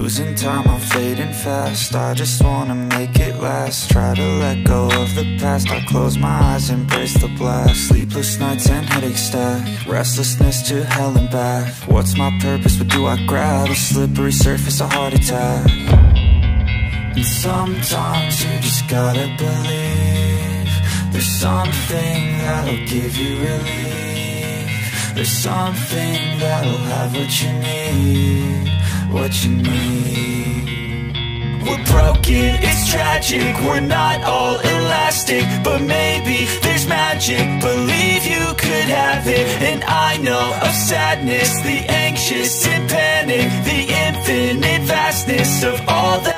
Losing time, I'm fading fast. I just wanna make it last. Try to let go of the past. I close my eyes, embrace the blast. Sleepless nights and headaches stack. Restlessness to hell and back. What's my purpose, what do I grab? A slippery surface, a heart attack. And sometimes you just gotta believe there's something that'll give you relief. There's something that'll have what you need, what you need. We're broken, it's tragic, we're not all elastic, but maybe there's magic, believe you could have it. And I know of sadness, the anxious and panic, the infinite vastness of all that